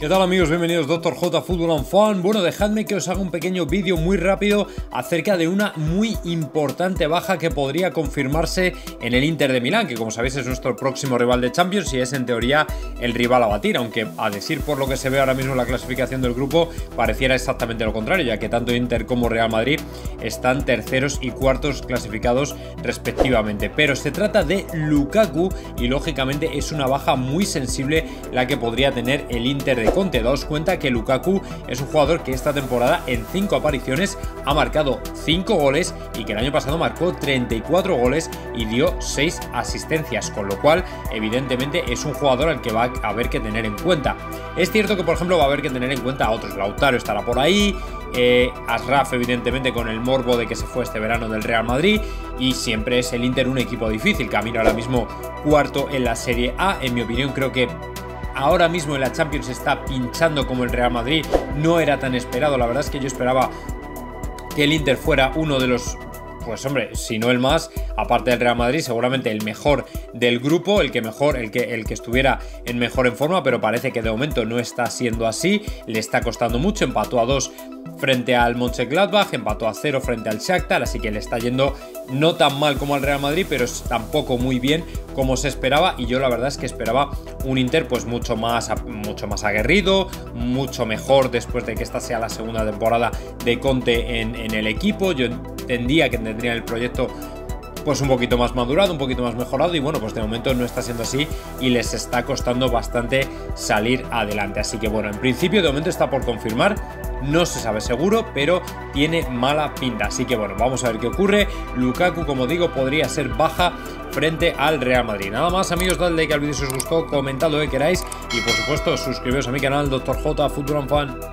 ¿Qué tal amigos? Bienvenidos Dr. J Football and Fun. Bueno, dejadme que os haga un pequeño vídeo muy rápido acerca de una muy importante baja que podría confirmarse en el Inter de Milán, que como sabéis es nuestro próximo rival de Champions y es en teoría el rival a batir, aunque a decir por lo que se ve ahora mismo en la clasificación del grupo pareciera exactamente lo contrario, ya que tanto Inter como Real Madrid están terceros y cuartos clasificados respectivamente. Pero se trata de Lukaku y lógicamente es una baja muy sensible la que podría tener el Inter de Conte. Daos cuenta que Lukaku es un jugador que esta temporada en 5 apariciones ha marcado 5 goles y que el año pasado marcó 34 goles y dio 6 asistencias, con lo cual evidentemente es un jugador al que va a haber que tener en cuenta. Es cierto que por ejemplo va a haber que tener en cuenta a otros, Lautaro estará por ahí, Ashraf evidentemente con el morbo de que se fue este verano del Real Madrid, y siempre es el Inter un equipo difícil, camino ahora mismo cuarto en la Serie A. En mi opinión creo que ahora mismo en la Champions está pinchando como el Real Madrid, no era tan esperado, la verdad es que yo esperaba que el Inter fuera uno de los, pues hombre, si no el más, aparte del Real Madrid, seguramente el mejor del grupo, el que estuviera en mejor en forma, pero parece que de momento no está siendo así, le está costando mucho, empató a 2 frente al Mönchengladbach, empató a 0 frente al Shakhtar, así que le está yendo no tan mal como al Real Madrid, pero tampoco muy bien como se esperaba, y yo la verdad es que esperaba un Inter pues mucho más aguerrido, mucho mejor después de que esta sea la segunda temporada de Conte en el equipo. Yo entendía que tendrían el proyecto pues un poquito más madurado, un poquito más mejorado, y bueno, pues de momento no está siendo así y les está costando bastante salir adelante. Así que bueno, en principio de momento está por confirmar, no se sabe seguro, pero tiene mala pinta. Así que bueno, vamos a ver qué ocurre. Lukaku, como digo, podría ser baja frente al Real Madrid. Nada más amigos, dadle like al vídeo si os gustó, comentad lo que queráis y por supuesto suscribiros a mi canal Dr. J Football and Fun.